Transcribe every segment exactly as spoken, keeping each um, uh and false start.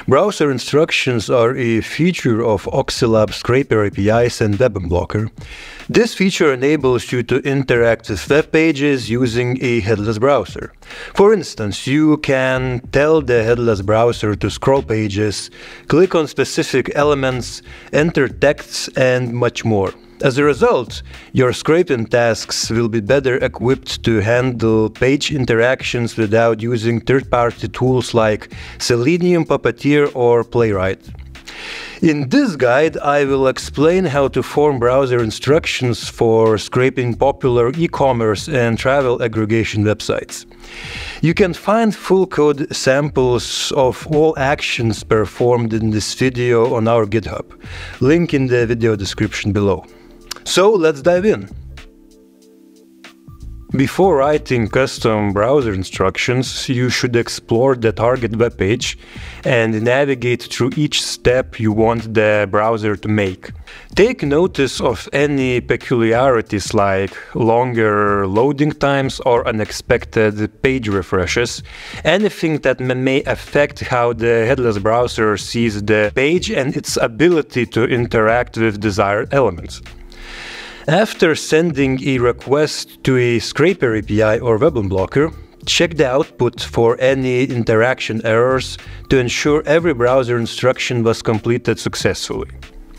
Browser instructions are a feature of Oxylabs Scraper A P Is and Web Unblocker. This feature enables you to interact with web pages using a headless browser. For instance, you can tell the headless browser to scroll pages, click on specific elements, enter texts, and much more. As a result, your scraping tasks will be better equipped to handle page interactions without using third-party tools like Selenium, Puppeteer, or Playwright. In this guide, I will explain how to form browser instructions for scraping popular e-commerce and travel aggregation websites. You can find full code samples of all actions performed in this video on our GitHub. Link in the video description below. So let's dive in. Before writing custom browser instructions, you should explore the target web page and navigate through each step you want the browser to make. Take notice of any peculiarities like longer loading times or unexpected page refreshes, anything that may affect how the headless browser sees the page and its ability to interact with desired elements. After sending a request to a Scraper A P I or Web Unblocker, check the output for any interaction errors to ensure every browser instruction was completed successfully.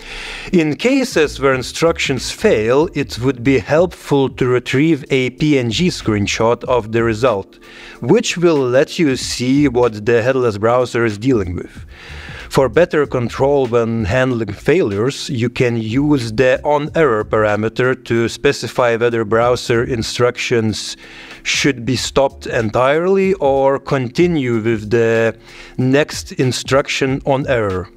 In cases where instructions fail, it would be helpful to retrieve a P N G screenshot of the result, which will let you see what the headless browser is dealing with. For better control when handling failures, you can use the onError parameter to specify whether browser instructions should be stopped entirely or continue with the next instruction on error.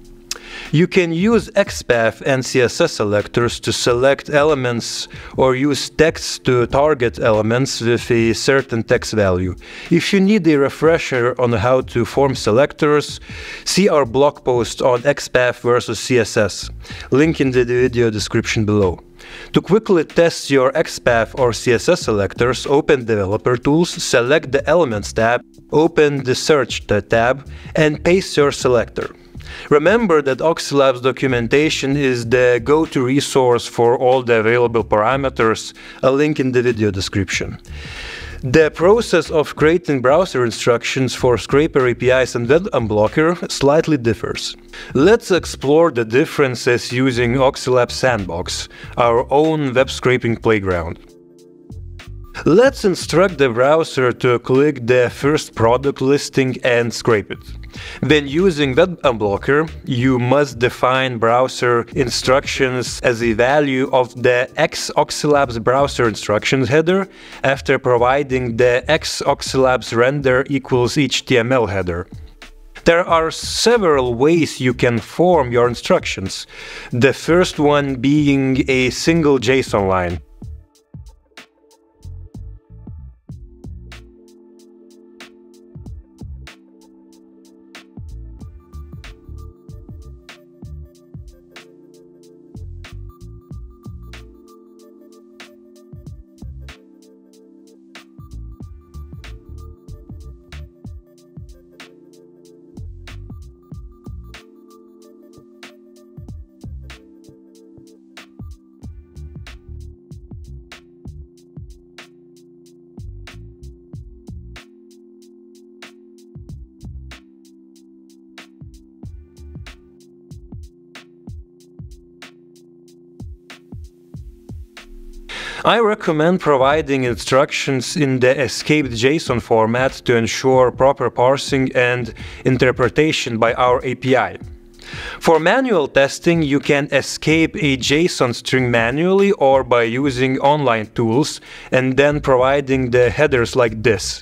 You can use XPath and C S S selectors to select elements or use text to target elements with a certain text value. If you need a refresher on how to form selectors, see our blog post on XPath versus C S S. Link in the video description below. To quickly test your XPath or C S S selectors, open Developer Tools, select the Elements tab, open the Search tab, and paste your selector. Remember that Oxylabs documentation is the go-to resource for all the available parameters, a link in the video description. The process of creating browser instructions for Scraper A P Is and Web Unblocker slightly differs. Let's explore the differences using Oxylabs Sandbox, our own web scraping playground. Let's instruct the browser to click the first product listing and scrape it. When using Web Unblocker, you must define browser instructions as a value of the X-Oxylabs browser instructions header after providing the X-Oxylabs render equals H T M L header. There are several ways you can form your instructions, the first one being a single JSON line. I recommend providing instructions in the escaped JSON format to ensure proper parsing and interpretation by our A P I. For manual testing, you can escape a JSON string manually or by using online tools and then providing the headers like this.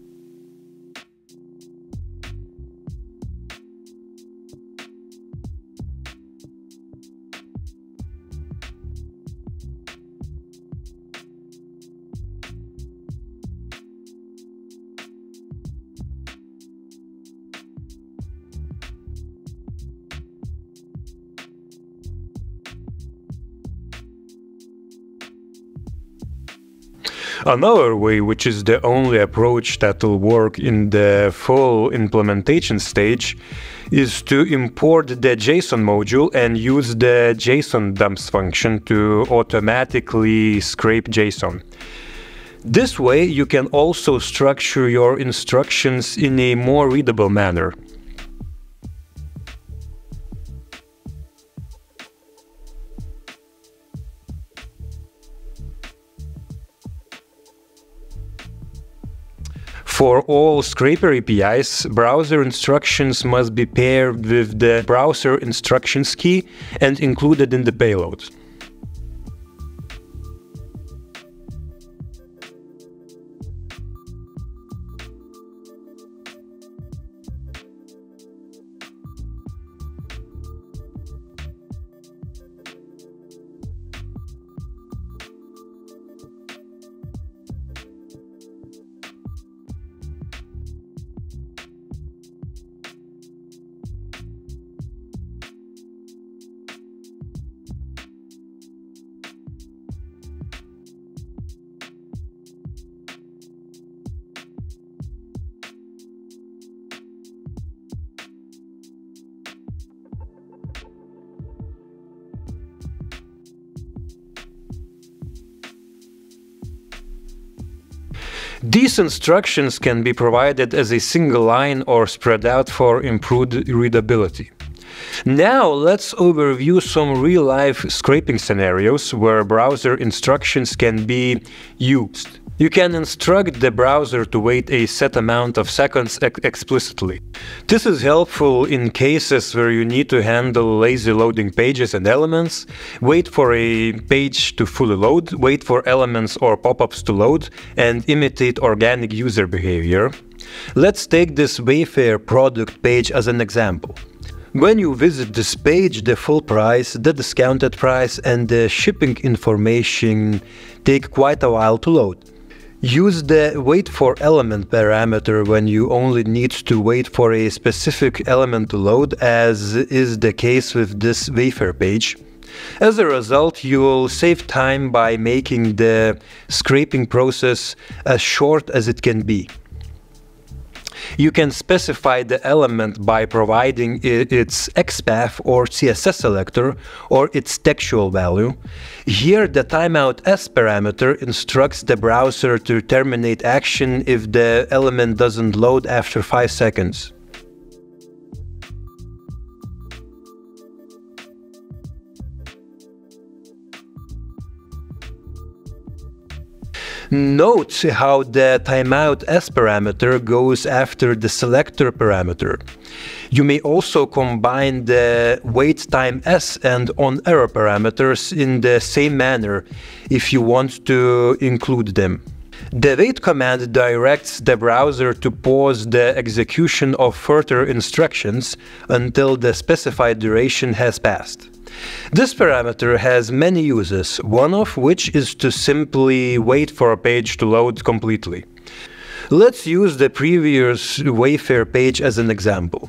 Another way, which is the only approach that will work in the full implementation stage, is to import the JSON module and use the JSON dumps function to automatically scrape JSON. This way, you can also structure your instructions in a more readable manner. For all Scraper A P Is, browser instructions must be paired with the browser instructions key and included in the payload. These instructions can be provided as a single line or spread out for improved readability. Now let's overview some real-life scraping scenarios where browser instructions can be used. You can instruct the browser to wait a set amount of seconds ex explicitly. This is helpful in cases where you need to handle lazy loading pages and elements, wait for a page to fully load, wait for elements or pop-ups to load, and imitate organic user behavior. Let's take this Wayfair product page as an example. When you visit this page, the full price, the discounted price, and the shipping information take quite a while to load. Use the wait for element parameter when you only need to wait for a specific element to load, as is the case with this Wayfair page. As a result, you'll save time by making the scraping process as short as it can be. You can specify the element by providing its XPath or C S S selector or its textual value. Here, the timeout S parameter instructs the browser to terminate action if the element doesn't load after five seconds. Note how the timeout S parameter goes after the selector parameter. You may also combine the wait time S and onError parameters in the same manner if you want to include them. The wait command directs the browser to pause the execution of further instructions until the specified duration has passed. This parameter has many uses, one of which is to simply wait for a page to load completely. Let's use the previous Wayfair page as an example.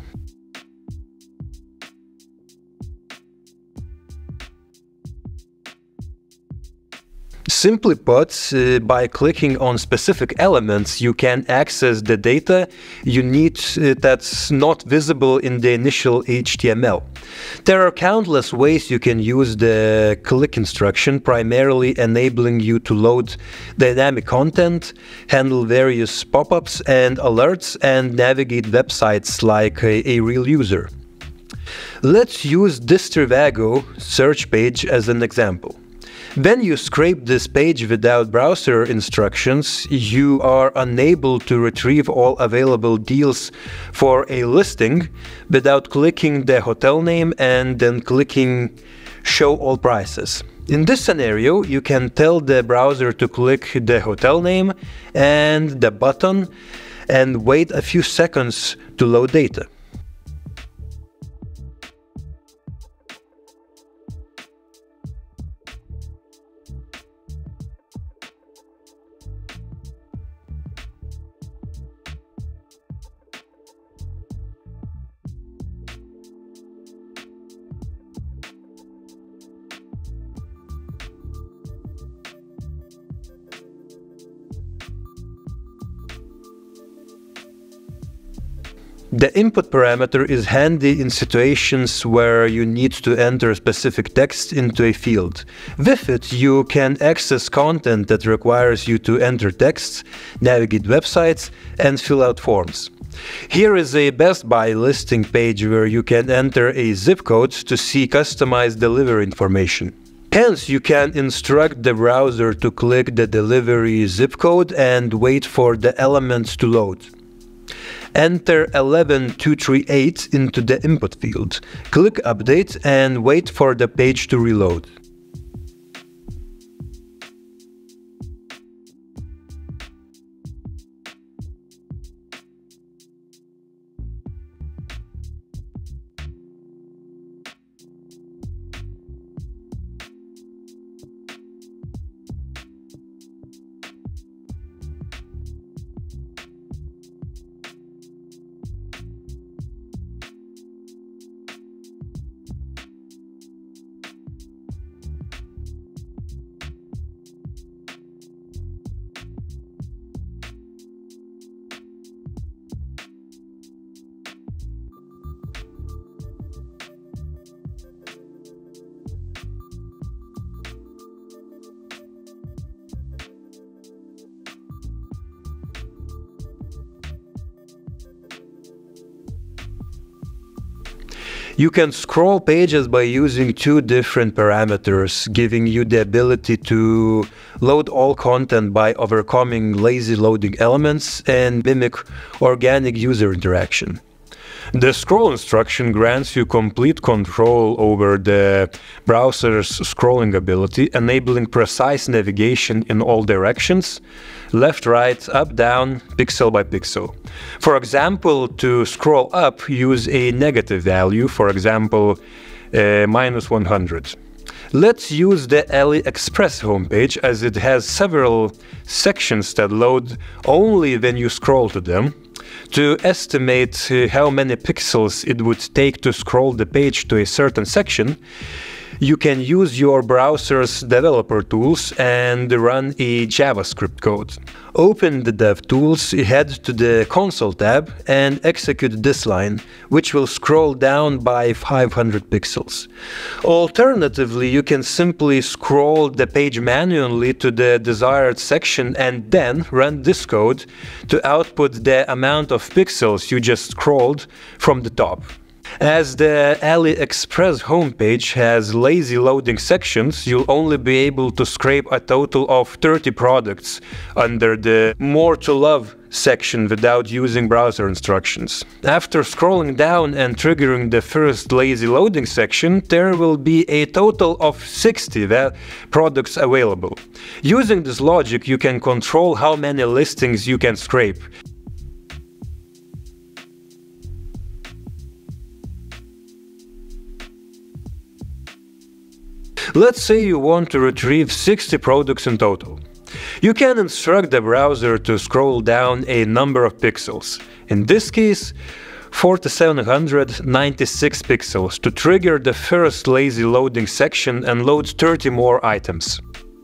Simply put, uh, by clicking on specific elements, you can access the data you need uh, that's not visible in the initial H T M L. There are countless ways you can use the click instruction, primarily enabling you to load dynamic content, handle various pop-ups and alerts, and navigate websites like a, a real user. Let's use this Trivago search page as an example. When you scrape this page without browser instructions, you are unable to retrieve all available deals for a listing without clicking the hotel name and then clicking Show All Prices. In this scenario, you can tell the browser to click the hotel name and the button and wait a few seconds to load data. The input parameter is handy in situations where you need to enter specific text into a field. With it, you can access content that requires you to enter text, navigate websites, and fill out forms. Here is a Best Buy listing page where you can enter a zip code to see customized delivery information. Hence, you can instruct the browser to click the delivery zip code and wait for the elements to load. Enter eleven two three eight into the input field, click Update and wait for the page to reload. You can scroll pages by using two different parameters, giving you the ability to load all content by overcoming lazy loading elements and mimic organic user interaction. The scroll instruction grants you complete control over the browser's scrolling ability, enabling precise navigation in all directions, left, right, up, down, pixel by pixel. For example, to scroll up, use a negative value, for example, uh, minus one hundred. Let's use the AliExpress homepage, as it has several sections that load only when you scroll to them. To estimate uh, how many pixels it would take to scroll the page to a certain section, you can use your browser's developer tools and run a JavaScript code. Open the DevTools, head to the Console tab and execute this line, which will scroll down by five hundred pixels. Alternatively, you can simply scroll the page manually to the desired section and then run this code to output the amount of pixels you just scrolled from the top. As the AliExpress homepage has lazy loading sections, you'll only be able to scrape a total of thirty products under the More to Love section without using browser instructions. After scrolling down and triggering the first lazy loading section, there will be a total of sixty products available. Using this logic, you can control how many listings you can scrape. Let's say you want to retrieve sixty products in total. You can instruct the browser to scroll down a number of pixels, in this case four thousand seven hundred ninety-six pixels, to trigger the first lazy loading section and load thirty more items.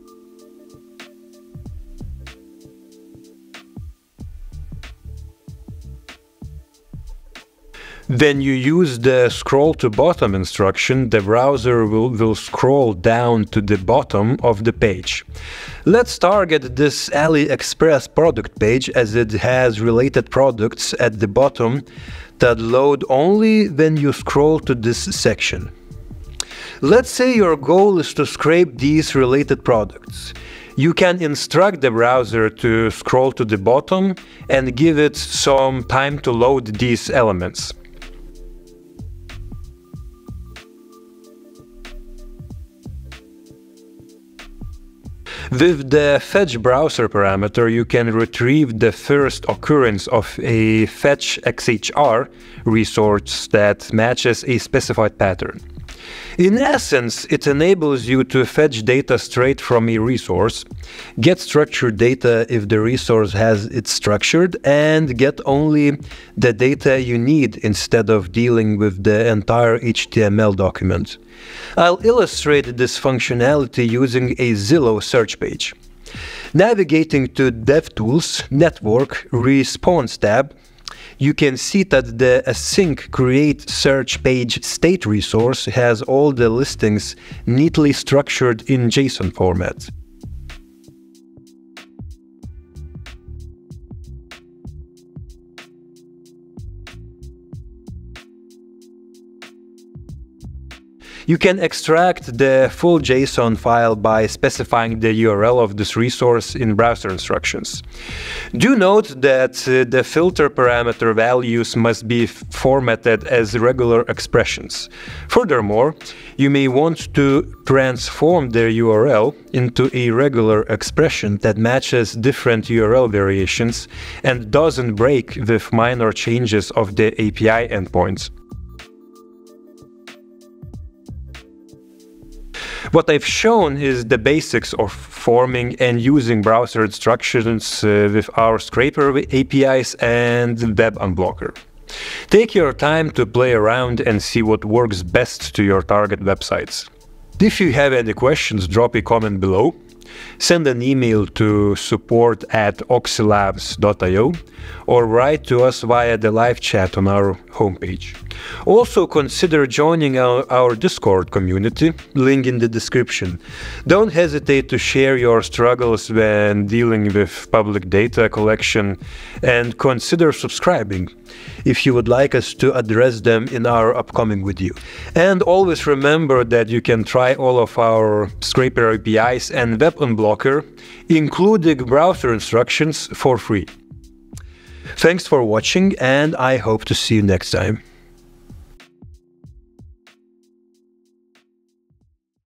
When you use the scroll to bottom instruction, the browser will, will scroll down to the bottom of the page. Let's target this AliExpress product page, as it has related products at the bottom that load only when you scroll to this section. Let's say your goal is to scrape these related products. You can instruct the browser to scroll to the bottom and give it some time to load these elements. With the fetch browser parameter, you can retrieve the first occurrence of a fetch X H R resource that matches a specified pattern. In essence, it enables you to fetch data straight from a resource, get structured data if the resource has it structured, and get only the data you need instead of dealing with the entire H T M L document. I'll illustrate this functionality using a Zillow search page. Navigating to DevTools, Network, Response tab, you can see that the async create search page state resource has all the listings neatly structured in JSON format. You can extract the full JSON file by specifying the U R L of this resource in browser instructions. Do note that uh, the filter parameter values must be formatted as regular expressions. Furthermore, you may want to transform the U R L into a regular expression that matches different U R L variations and doesn't break with minor changes of the A P I endpoints. What I've shown is the basics of forming and using browser instructions uh, with our Scraper A P Is and Web Unblocker. Take your time to play around and see what works best to your target websites. If you have any questions, drop a comment below. Send an email to support at oxylabs dot i o or write to us via the live chat on our homepage. Also consider joining our, our Discord community, link in the description. Don't hesitate to share your struggles when dealing with public data collection, and consider subscribing if you would like us to address them in our upcoming video. And always remember that you can try all of our Scraper A P Is and Web Unblocker, including browser instructions, for free. Thanks for watching, and I hope to see you next time.